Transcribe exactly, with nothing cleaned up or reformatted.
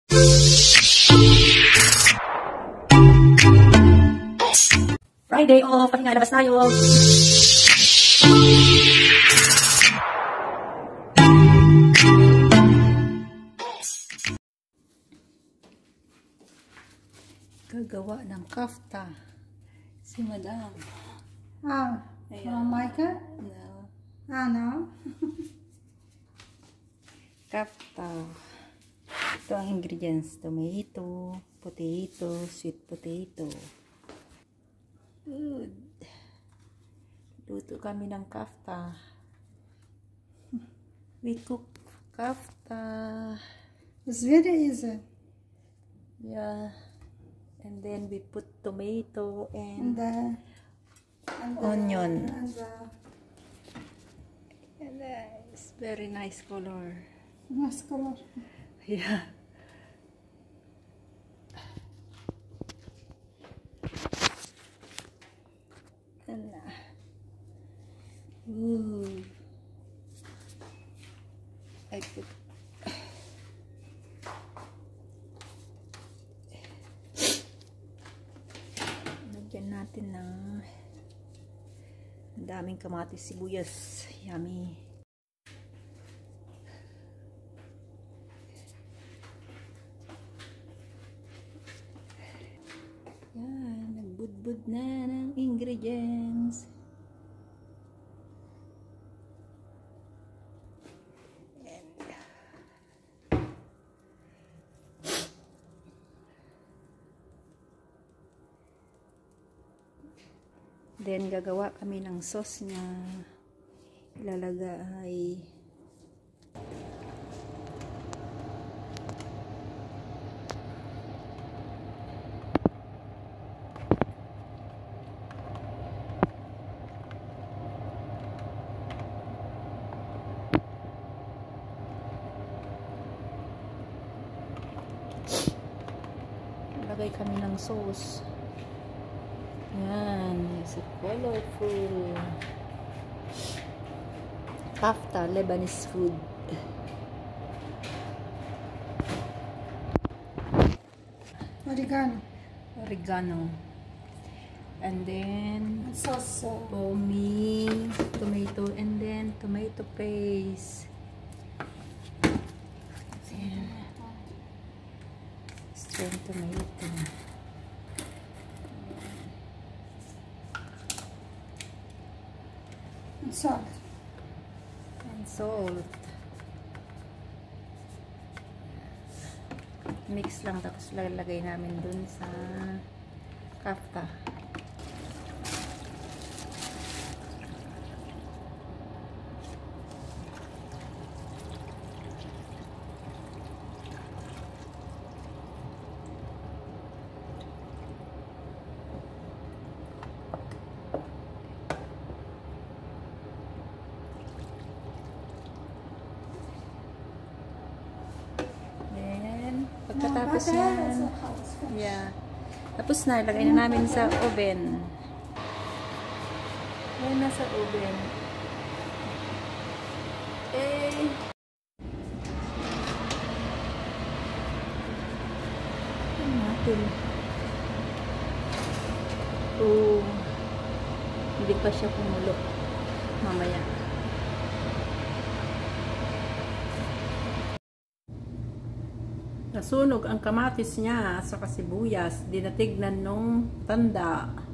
Friday off, pati nga labas tayo. Gagawa ng khafta si Madam. Ah, Ayan. Micah? No. Ah, no? Khafta. Ito ang ingredients. Tomato, potato, sweet potato. Good. Luto kami ng khafta. We cook khafta. It's very easy. Yeah. And then we put tomato And and, the, and the onion. And the And uh, it's very nice color. nice color. Yeah. And uh, ooh. I put lagyan natin ng ang daming kamatis, sibuyas. Yummy. Yan, nagbudbud na ng ingredients. Then, gagawa kami ng sauce niya. Ilalagay. Ilalagay kami ng sauce. Yan, it's a colorful khafta, Lebanese food. Oregano. Oregano. And then And sauce. Uh, foamy tomato, and then tomato paste. Yan. Strained tomato. and salt. And salt. Mix lang, tapos lalagay namin dun sa khafta. Pagkatapos yan, yeah. Tapos na, ilagay na namin sa oven. Ayan na sa oven. Eh. Ayan natin. Oh. Hindi pa siya kumulo. Mamaya. Nasunog ang kamatis niya sa sibuyas, dinatignan nung tanda.